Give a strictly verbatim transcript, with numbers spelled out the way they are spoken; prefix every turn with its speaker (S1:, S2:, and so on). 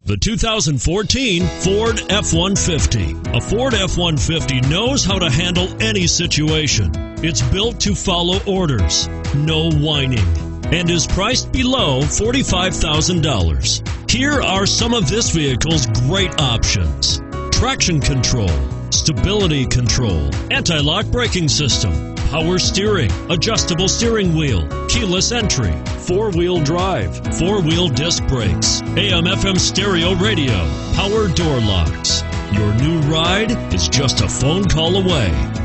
S1: The two thousand fourteen Ford F one fifty. A Ford F one fifty knows how to handle any situation. It's built to follow orders, no whining, and is priced below forty-five thousand dollars. Here are some of this vehicle's great options: traction control, stability control, anti-lock braking system, power steering, adjustable steering wheel, keyless entry, four-wheel drive, four-wheel disc brakes, A M F M stereo radio, power door locks. Your new ride is just a phone call away.